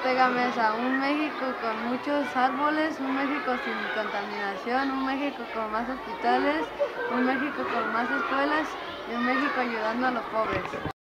Ortega Mesa, un México con muchos árboles, un México sin contaminación, un México con más hospitales, un México con más escuelas y un México ayudando a los pobres.